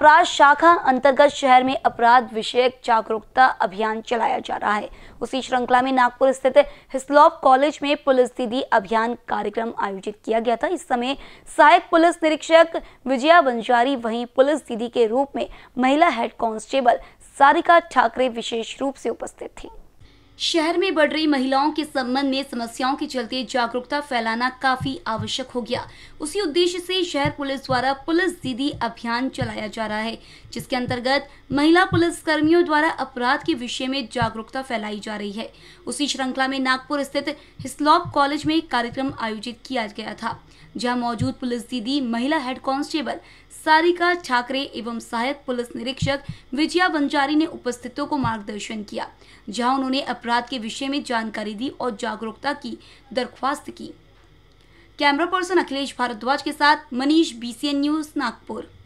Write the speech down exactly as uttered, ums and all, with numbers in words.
अपराध शाखा अंतर्गत शहर में अपराध विषयक जागरूकता अभियान चलाया जा रहा है। उसी श्रृंखला में नागपुर स्थित हिस्लॉप कॉलेज में पुलिस दीदी अभियान कार्यक्रम आयोजित किया गया था। इस समय सहायक पुलिस निरीक्षक विजया बंजारी वहीं पुलिस दीदी के रूप में महिला हेड कांस्टेबल सारिका ठाकरे विशेष रूप से उपस्थित थी। शहर में बढ़ रही महिलाओं के संबंध में समस्याओं के चलते जागरूकता फैलाना काफी आवश्यक हो गया। उसी उद्देश्य से शहर पुलिस द्वारा पुलिस दीदी अभियान चलाया जा रहा है, जिसके अंतर्गत महिला पुलिस कर्मियों द्वारा अपराध के विषय में जागरूकता फैलाई जा रही है। उसी श्रृंखला में नागपुर स्थित हिस्लॉप कॉलेज में एक कार्यक्रम आयोजित किया गया था, जहां मौजूद पुलिस दीदी महिला हेड कांस्टेबल सारिका ठाकरे एवं सहायक पुलिस निरीक्षक विजया बंजारी ने उपस्थितों को मार्गदर्शन किया, जहां उन्होंने अपराध के विषय में जानकारी दी और जागरूकता की दरख्वास्त की। कैमरा पर्सन अखिलेश भारद्वाज के साथ Manish, B C N news, Nagpur.